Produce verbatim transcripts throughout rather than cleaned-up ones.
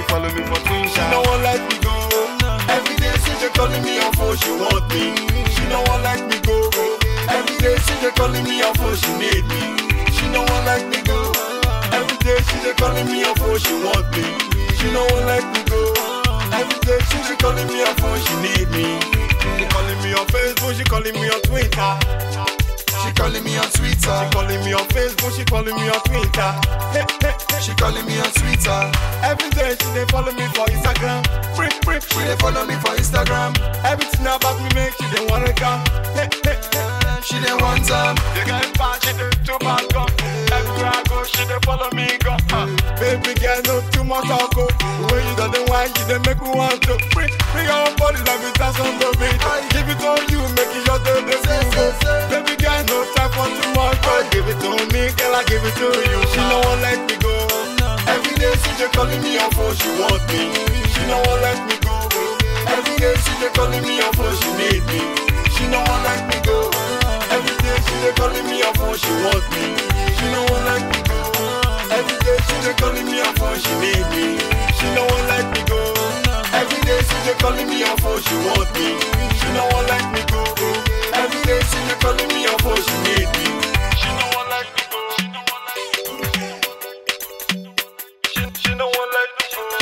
follow me for twin She no one let me go. Every day she just calling me on phone, she want me. She no one let me go. Every day she just calling me on phone, she need me. She no one let me go. Every day she just calling me on phone, she want me. She no one let me go. Every day she just calling me on phone, she need me. She calling me on Facebook, she calling me on Twitter. She calling me on Twitter. She calling me on Facebook, she calling me on Twitter. Hey, hey, hey. She calling me on Twitter. Every day she dey follow me for Instagram. Free, free, She dey follow me for Instagram. everything about me make she dey wanna come. Hey, hey, hey. She dey one time. The guy bad, she dey too bad go. Everywhere I go, she dey follow me go. Uh, baby girl, no too much alcohol. When you don't wine, you dey make me want to. Free, free your body like it dance on the beat. Give it on you, make it your day, day, day. Baby girl, no time for too much. But give it to me, girl, I give it to you. She no one let me go. Every day she just calling me on phone, she want me. She no one let me go. Every day she just calling me on phone, she need me. She no one let me go. Every day she just calling me on phone, she want me. She no one let me go. Every day she just calling me on phone, she need me. She no one let me go. Every day she just calling me on phone, she want me. She no one let me go. Every day she just calling me on phone, she need me. She no one let me go. She, she no one let me go.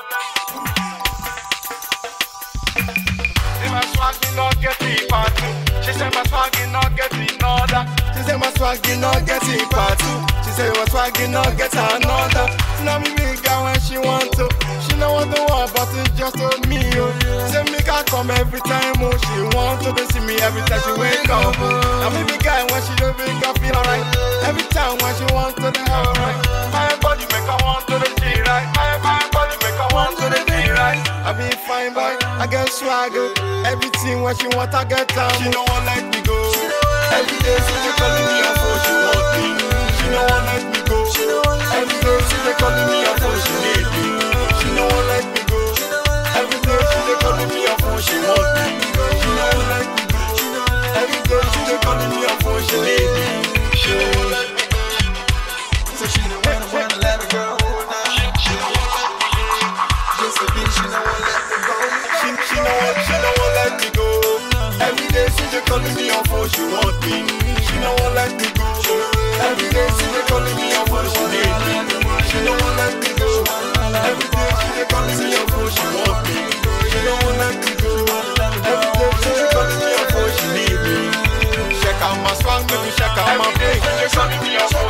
Say my swag me not get it part two. She said my swag me not get it another. She said my swag me not get it part two. She said my swag me not get another. So now me big girl when she want to. She no want to want, but it's just to me. Oh. Say me can come every time. Oh, she want to. They see me every time she wake up. Now me big guy when she don't make her feel alright. Every time when she want to, they have right. My body make her want to the G right. My, my body make her want to the G right. I be fine boy, I get swagger. Everything when she want, I get down. She no one let me go. Every day she just calling me on phone, she want me. She no one let me go. Every day she just calling me on phone, she need me. She no one let me go. Every day she just calling me on phone, she want me. She no one let me go. Every day she just calling me on phone, she need me. She no one let me go. So she don't wanna wanna let her go. She no one let me go. Just a bitch, she don't wanna let me go. She, she no one, she no one let me go. Every day she just calling me on phone, she want me. She no one let me go. Every day she just calling me on phone, she need me. She no one let me go. Every day she just calling me on phone, she want me. She no one let me go. Every day she just calling me on phone, she need me. Check out my swag, make me check out my face. She just calling me on phone.